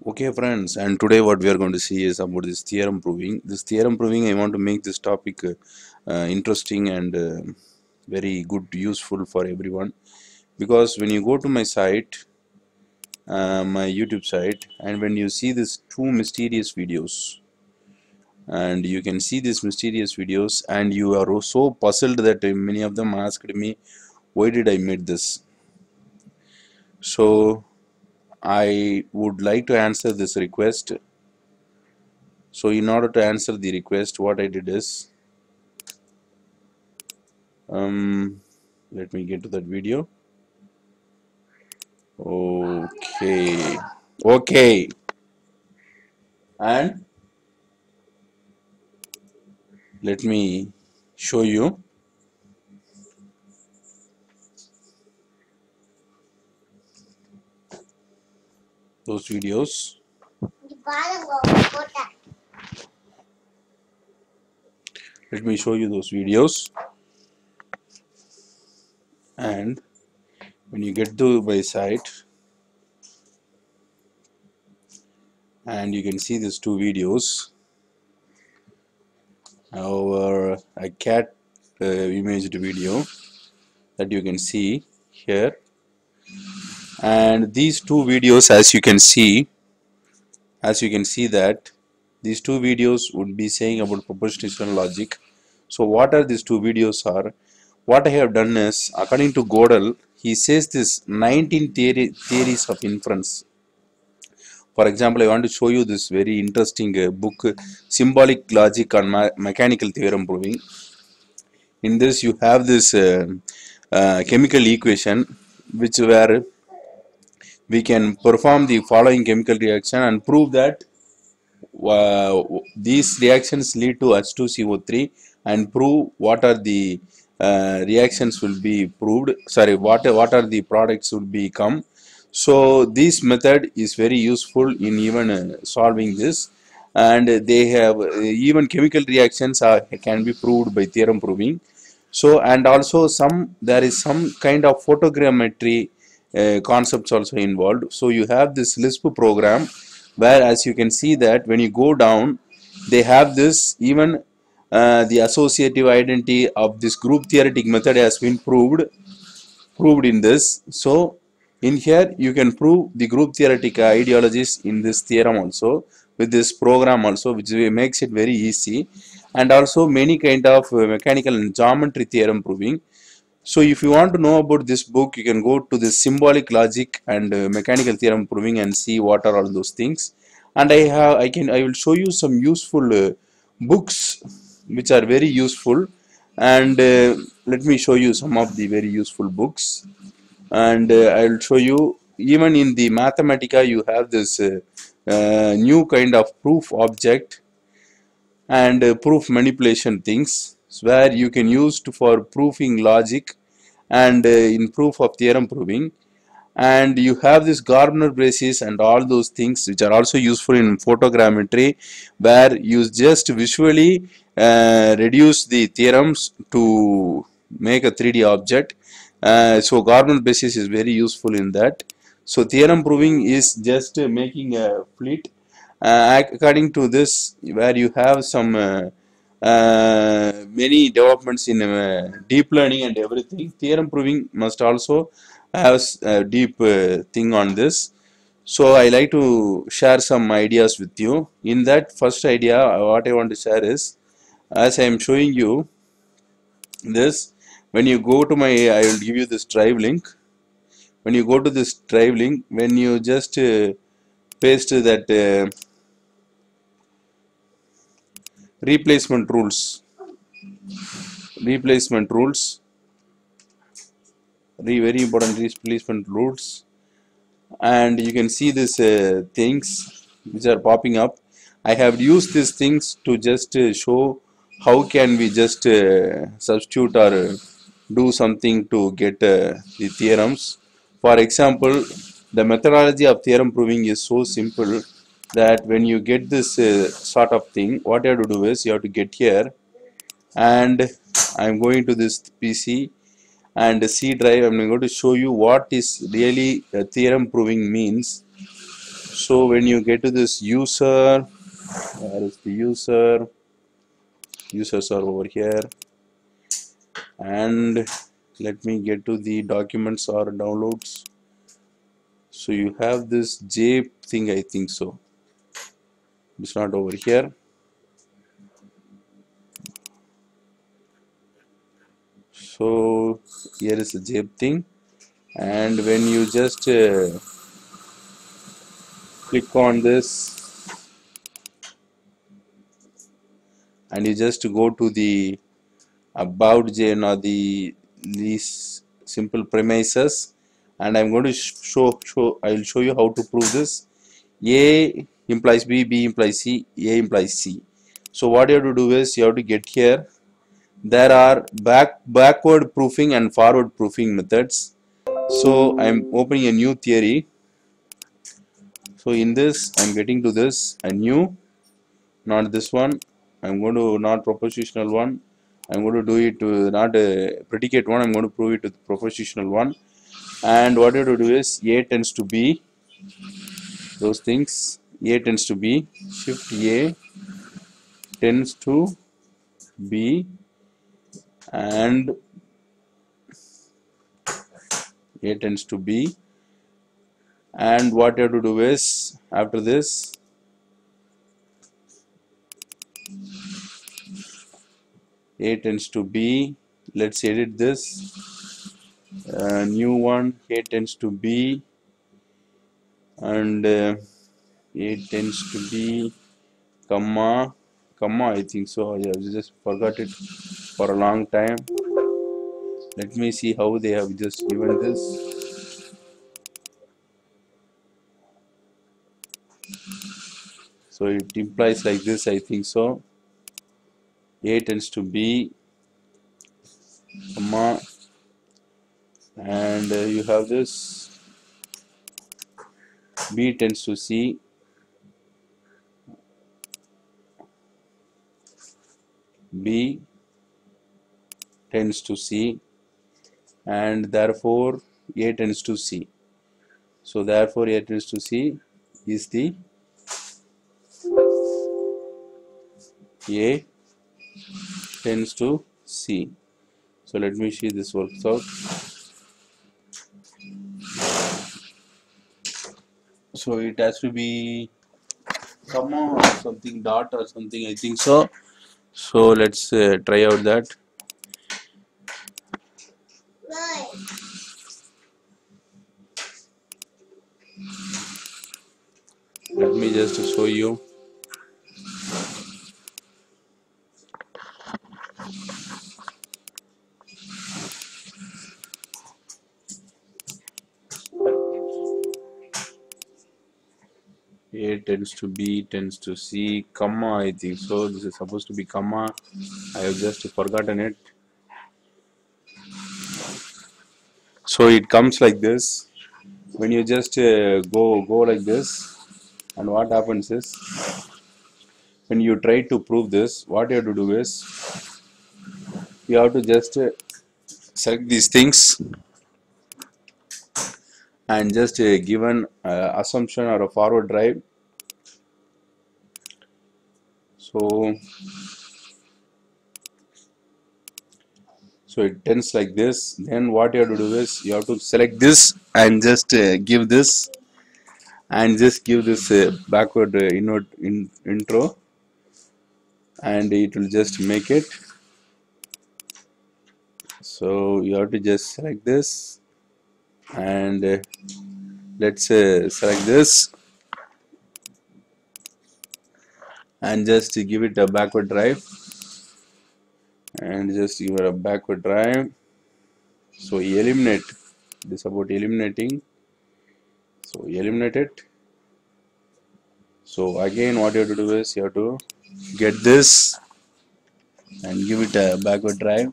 Okay friends, and today what we are going to see is about this theorem proving. This theorem proving, I want to make this topic interesting and very good, useful for everyone. Because when you go to my site, my YouTube site, and when you see these two mysterious videos, and you can see these mysterious videos, and you are so puzzled that many of them asked me, why did I make this? So I would like to answer this request. So in order to answer the request, what I did is, let me get to that video. Okay, okay, and let me show you those videos. Let me show you those videos, and when you get to my site, and you can see these two videos. Our a cat imaged video that you can see here, and these two videos, as you can see that these two videos would be saying about propositional logic. So what are these two videos are? What I have done is, according to Gödel, he says this 19 theories of inference. For example, I want to show you this very interesting book, Symbolic Logic on Mechanical Theorem Proving. In this, you have this chemical equation, which where we can perform the following chemical reaction and prove that these reactions lead to H2CO3, and prove what are the reactions will be proved. Sorry, what are the products will become. So this method is very useful in even solving this, and they have even chemical reactions can be proved by theorem proving. So, and also there is some kind of photogrammetry concepts also involved. So you have this Lisp program where, as you can see that when you go down, they have this even the associative identity of this group theoretic method has been proved in this. So in here you can prove the group theoretic ideologies in this theorem also, with this program also, which makes it very easy. And also many kind of mechanical and geometry theorem proving. So if you want to know about this book, you can go to the Symbolic Logic and Mechanical Theorem Proving and see what are all those things. And I will show you some useful books which are very useful. And let me show you some of the very useful books. And I will show you, even in the Mathematica you have this new kind of proof object and proof manipulation things, where you can use for proofing logic and in proof of theorem proving. And you have this Gardner braces and all those things which are also useful in photogrammetry, where you just visually reduce the theorems to make a 3D object. So Gardner braces is very useful in that. So theorem proving is just making a fleet according to this, where you have some many developments in deep learning and everything. Theorem proving must also have a deep thing on this. So I like to share some ideas with you. In that first idea, what I want to share is, as I am showing you this, when you go to my, I will give you this drive link. When you go to this drive link, when you just paste that replacement rules, replacement rules, very important replacement rules, and you can see this things which are popping up. I have used these things to just show how can we just substitute or do something to get the theorems. For example, the methodology of theorem proving is so simple that when you get this sort of thing, what you have to do is you have to get here, and I'm going to this PC and C drive. I'm going to show you what is really theorem proving means. So when you get to this user, where is the user? Users are over here, and let me get to the documents or downloads. So you have this J thing, I think so. It's not over here. So here is the J thing, and when you just click on this and you just go to the about Jane or these simple premises, and I'm going to I'll show you how to prove this. A implies B, B implies C, A implies C. So what you have to do is you have to get here. There are backward proofing and forward proofing methods. So I'm opening a new theory. So in this I'm getting to this a new, not this one. I'm going to not propositional one. I'm going to do it to not a predicate one. I'm going to prove it with propositional one. And what you have to do is A tends to B. Those things. A tends to B. Shift A tends to B, and A tends to B. And what you have to do is after this, A tends to B. Let's edit this. New one. A tends to B, and A tends to be comma, I think so. I have just forgot it for a long time. Let me see how they have just given this. So it implies like this, I think so. A tends to B, comma, and you have this. B tends to C, B tends to C, and therefore A tends to C. So therefore A tends to C is the A tends to C. So let me see this works out. So it has to be comma or something, dot or something, I think so. So let's try out that. Let me just show you. A tends to B tends to C, comma, I think so. This is supposed to be comma. I have just forgotten it. So it comes like this. When you just go like this, and what happens is, when you try to prove this, what you have to do is you have to just select these things and just give an assumption or a forward drive. So it tends like this. Then what you have to do is you have to select this and just give this, and just give this backward intro, and it will just make it. So you have to just select this, and let's select this and just give it a backward drive, and just give it a backward drive. So eliminate this, about eliminating. So eliminate it. So again what you have to do is you have to get this and give it a backward drive.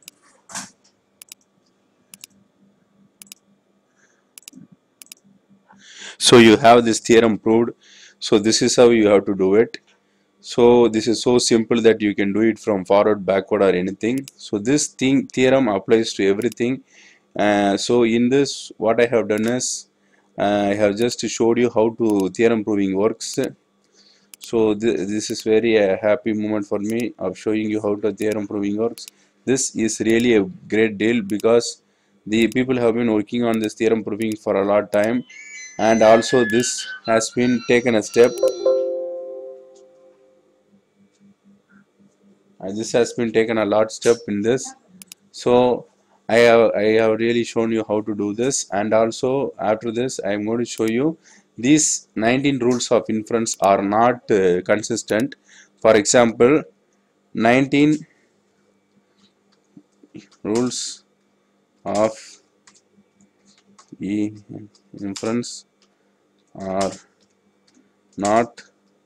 So you have this theorem proved. So this is how you have to do it. So this is so simple that you can do it from forward, backward, or anything. So this theorem applies to everything. So in this, what I have done is I have just showed you how to theorem proving works. So this is very a happy moment for me of showing you how the theorem proving works. This is really a great deal because the people have been working on this theorem proving for a lot time, and also this has been taken a step. This has been taken a lot step in this. So I have really shown you how to do this, and also after this I am going to show you these 19 rules of inference are not consistent. For example, 19 rules of inference are not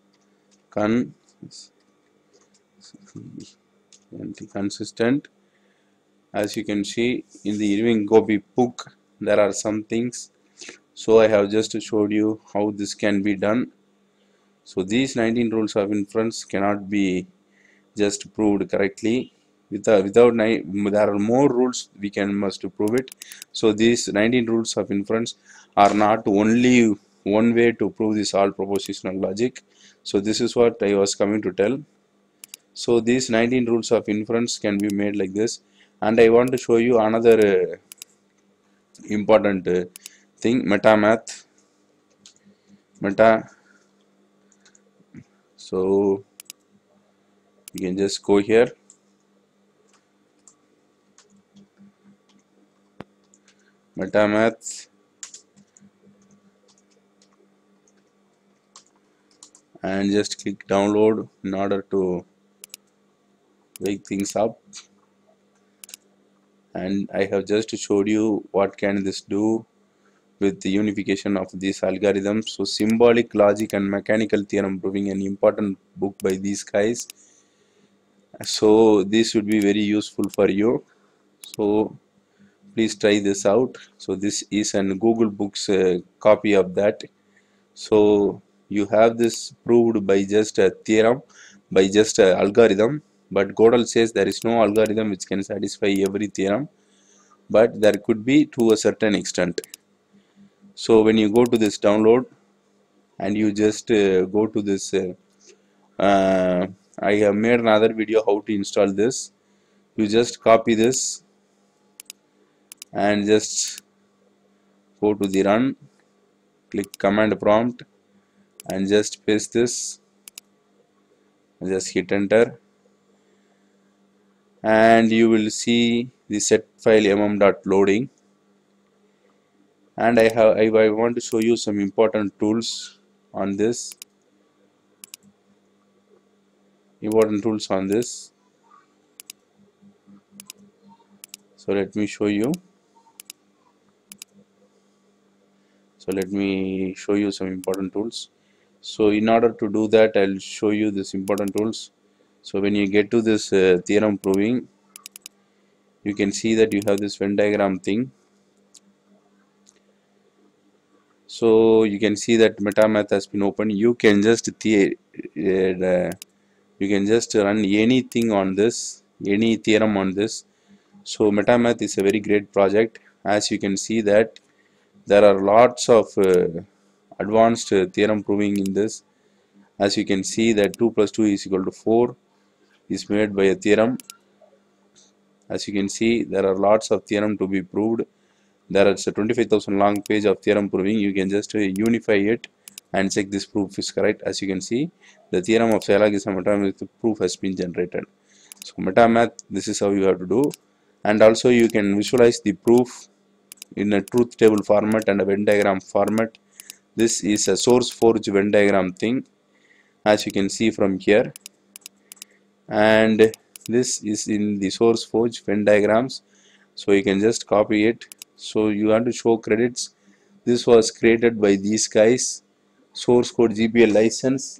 consistent. As you can see in the Irving Gobi book, there are some things. So I have just showed you how this can be done. So these 19 rules of inference cannot be just proved correctly. Without there are more rules we must prove it. So these 19 rules of inference are not only one way to prove this all propositional logic. So this is what I was coming to tell. So these 19 rules of inference can be made like this, and I want to show you another important thing, meta. So you can just go here, MetaMath, and just click download in order to wake things up. And I have just showed you what can this do with the unification of these algorithms. So symbolic logic and mechanical theorem proving, an important book by these guys. So this would be very useful for you. So please try this out. So this is an Google Books copy of that. So you have this proved by just a theorem, by just an algorithm. But Gödel says there is no algorithm which can satisfy every theorem, but there could be to a certain extent. So when you go to this download and you just go to this, I have made another video how to install this. You just copy this and just go to the run, click command prompt and just paste this, just hit enter, and you will see the set file mm.loading. And I want to show you some important tools on this. So let me show you. So let me show you some important tools. So in order to do that, I'll show you this important tools. So when you get to this theorem proving, you can see that you have this Venn diagram thing. So you can see that MetaMath has been opened. You can just run anything on this, any theorem on this. So MetaMath is a very great project. As you can see that there are lots of advanced theorem proving in this. As you can see that 2 plus 2 is equal to 4 is made by a theorem. As you can see, there are lots of theorem to be proved. There is a 25,000 long page of theorem proving. You can just unify it and check this proof is correct. As you can see, the theorem of syllogism MetaMath proof has been generated. So MetaMath, this is how you have to do. And also you can visualize the proof in a truth table format and a Venn diagram format. This is a SourceForge Venn diagram thing, as you can see from here, and this is in the SourceForge Venn diagrams. So you can just copy it. So you want to show credits. This was created by these guys. Source code GPL license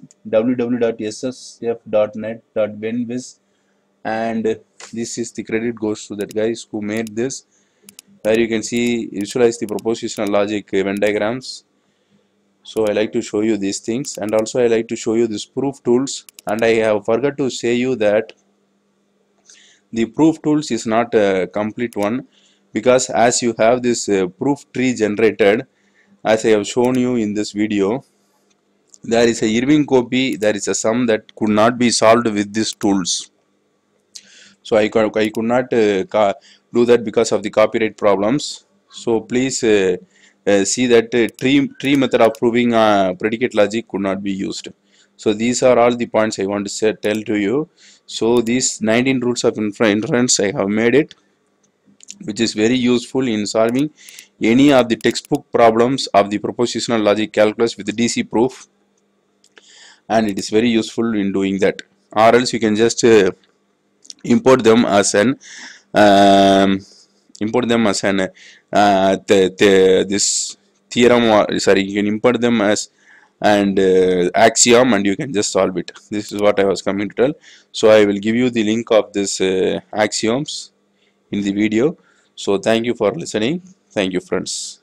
www.ssf.net.benviz, and this is the credit goes to that guys who made this, where you can see visualize the propositional logic Venn diagrams. So I like to show you these things, and also I like to show you this proof tools. And I have forgot to say you that the proof tools is not a complete one, because as you have this proof tree generated, As I have shown you in this video, there is a Irving copy, there is a sum that could not be solved with these tools. So I could not do that because of the copyright problems. So please see that tree method of proving predicate logic could not be used. So these are all the points I want to tell to you. So these 19 rules of inference I have made it, which is very useful in solving any of the textbook problems of the propositional logic calculus with the DC proof, and it is very useful in doing that. Or else you can just import them as an um, this theorem, or sorry, you can import them as and axiom, and you can just solve it. This is what I was coming to tell. So I will give you the link of this axioms in the video. So thank you for listening. Thank you, friends.